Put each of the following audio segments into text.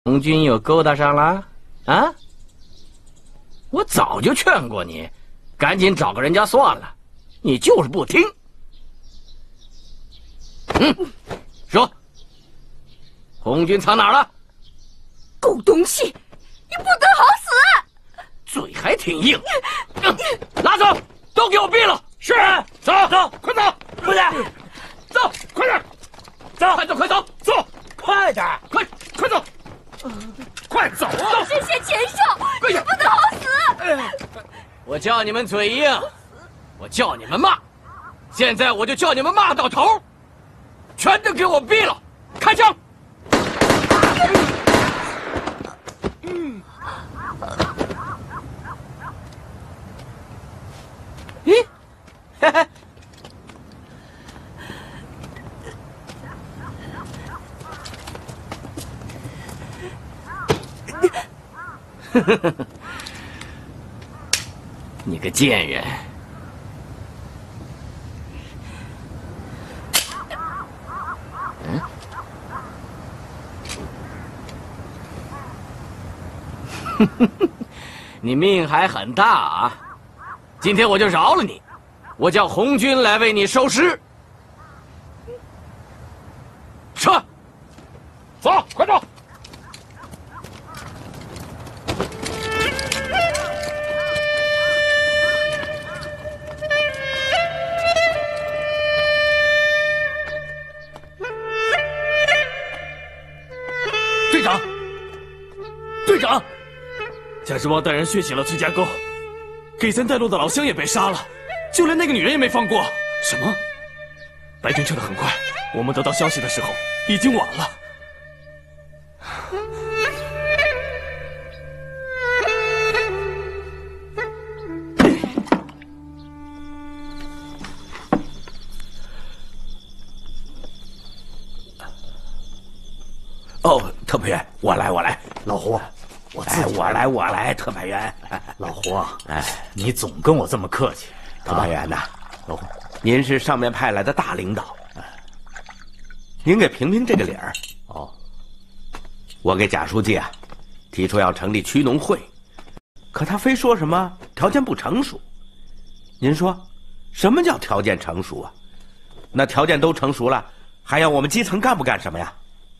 红军又勾搭上了？啊！我早就劝过你，赶紧找个人家算了，你就是不听。说，红军藏哪儿了？ 狗东西，你不得好死！ 嘴还挺硬，拉走，都给我毙了！是，走，快走，快点，走，快点，走，快走，走，快点，快走，快走啊！ 谢谢前少，你不得好死！ 我叫你们嘴硬，我叫你们骂，现在我就叫你们骂到头，全都给我毙了！开枪！咦，嘿嘿。你个贱人！你命还很大啊！今天我就饶了你，我叫红军来为你收尸。撤，走，快走！ 队长，队长，贾之邦带人血洗了崔家沟，给咱带路的老乡也被杀了，就连那个女人也没放过。什么？白天撤得很快，我们得到消息的时候已经晚了。 哦，特派员，我来。 老胡， 我来，特派员。 老胡啊，你总跟我这么客气。 特派员呐， 老胡， 您是上面派来的大领导，您给评评这个理儿。 哦， 我给贾书记啊提出要成立区农会，可他非说什么条件不成熟。您说，什么叫条件成熟啊？那条件都成熟了，还要我们基层干部干什么呀？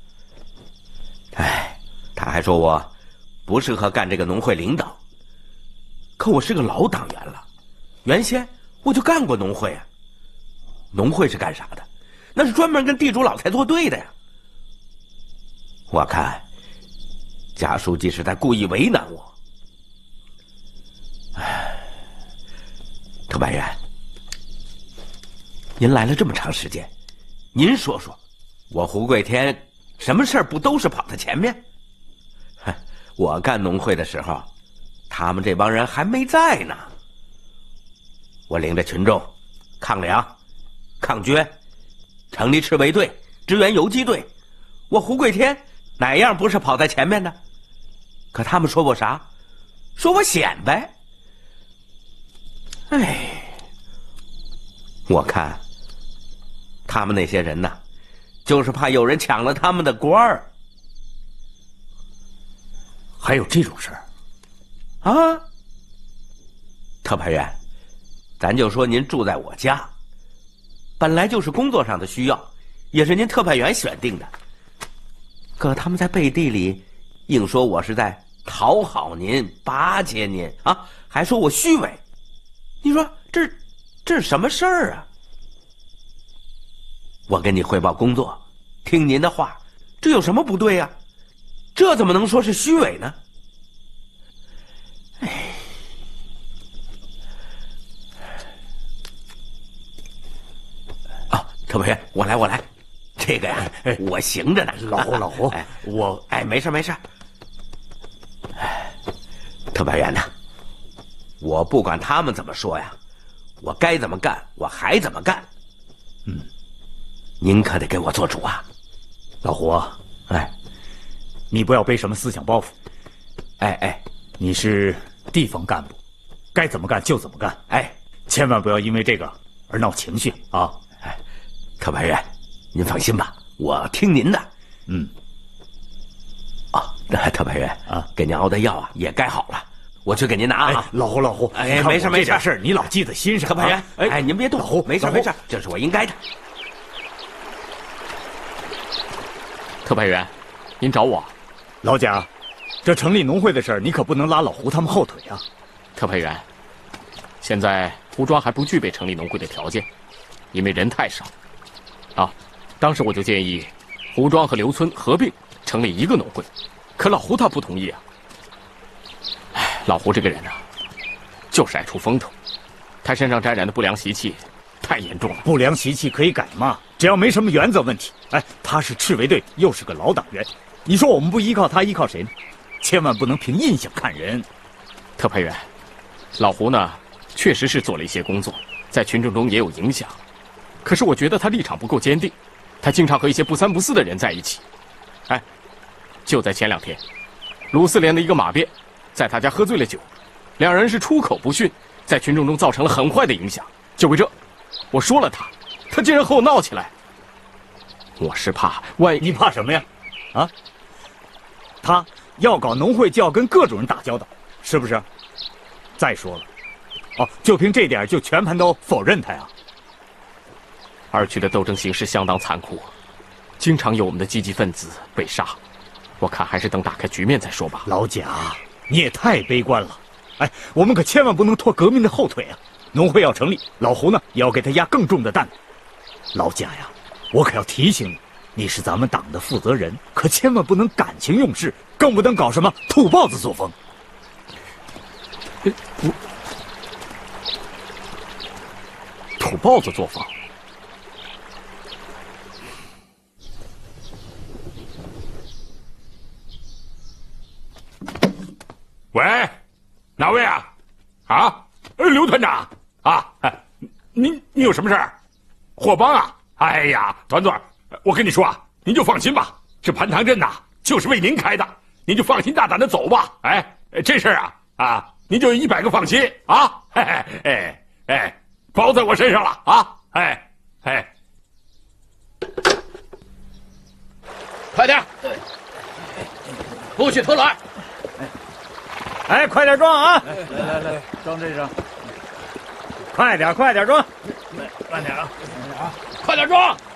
他还说我不适合干这个农会领导，可我是个老党员了，原先我就干过农会啊。农会是干啥的？那是专门跟地主老财作对的呀。我看贾书记是在故意为难我。特派员，您来了这么长时间，您说说，我胡贵天什么事儿不都是跑在前面？我干农会的时候，他们这帮人还没在呢。我领着群众抗粮、抗捐，成立赤卫队、支援游击队，我胡贵天哪样不是跑在前面的？可他们说我啥？说我显摆。我看他们那些人呐，就是怕有人抢了他们的官儿。 还有这种事儿？ 啊，特派员，咱就说您住在我家，本来就是工作上的需要，也是您特派员选定的。可他们在背地里硬说我是在讨好您、巴结您啊，还说我虚伪。你说这是什么事儿啊？我跟你汇报工作，听您的话，这有什么不对呀？这怎么能说是虚伪呢？特派员，我来，这个呀，我行着呢。 老胡，我没事。特派员呐，我不管他们怎么说呀，我该怎么干，我还怎么干。您可得给我做主啊， 老胡。你不要背什么思想包袱。你是地方干部，该怎么干就怎么干。千万不要因为这个而闹情绪啊。 特派员，您放心吧，我听您的。 派员啊， 给您熬的药啊也该好了，我去给您拿啊。 老胡， 哎，没事没事， 你老记在心上。 特派员，哎，您别动， 老胡， 没事，这是我应该的。 特派员，您找我？ 老贾，这成立农会的事儿，你可不能拉老胡他们后腿啊。 特派员，现在胡庄还不具备成立农会的条件，因为人太少。啊，当时我就建议胡庄和刘村合并成立一个农会，可老胡他不同意啊。哎，老胡这个人啊，就是爱出风头，他身上沾染的不良习气太严重了。 不良习气可以改嘛，只要没什么原则问题。哎，他是赤卫队，又是个老党员，你说我们不依靠他，依靠谁呢？千万不能凭印象看人。 特派员，老胡呢，确实是做了一些工作，在群众中也有影响，可是我觉得他立场不够坚定，他经常和一些不三不四的人在一起。哎，就在前2天，鲁四连的一个马便在他家喝醉了酒，两人是出口不逊，在群众中造成了很坏的影响。就为这，我说了他竟然和我闹起来。我是怕万一…… 你怕什么呀？啊？他要搞农会，就要跟各种人打交道，是不是？再说了，哦，就凭这点就全盘都否认他呀？ 二区的斗争形势相当残酷，经常有我们的积极分子被杀。我看还是等打开局面再说吧。 老贾，你也太悲观了。哎，我们可千万不能拖革命的后腿啊！农会要成立，老胡呢也要给他压更重的担子。老贾呀，我可要提醒你，你是咱们党的负责人，可千万不能感情用事，更不能搞什么土包子作风。 土包子作风？ 喂，哪位啊？啊，刘团长啊，您有什么事儿？霍帮啊？哎呀，团团，我跟你说啊，您就放心吧，这盘塘镇呐，就是为您开的，您就放心大胆的走吧。哎，这事儿啊，您就100个放心啊！包在我身上了啊！ 快点，不许偷懒！ 哎，快点装啊！来，装这上。快点装！ 慢点啊！快点装！